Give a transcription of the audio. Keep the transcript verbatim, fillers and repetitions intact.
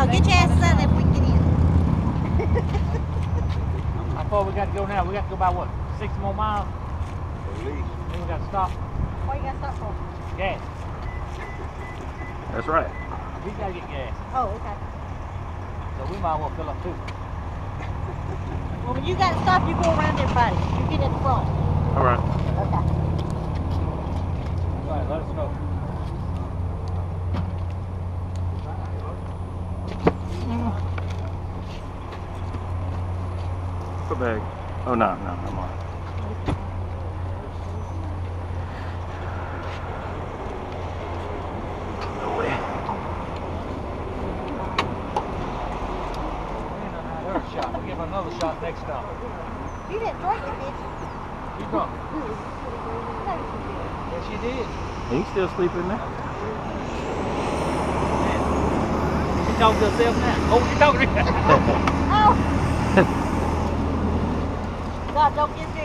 No, get your asses out if we can get in. How far we got to go now? We got to go by what? Six more miles? At least. Then we got to stop. What you got to stop for? Gas. That's right. We got to get gas. Oh, okay. So we might as well fill up too. Well, when you got to stop, you go around everybody. You get in the front. All right. Okay. All right, let us know. Put bag. Oh no, no, I'm on. No way. Another shot. We'll give another shot next time. You didn't drink it, did you? You drunk? Yes, you did. He still sleeping there? She talking to herself now. Oh, she talking to Oh! God, don't get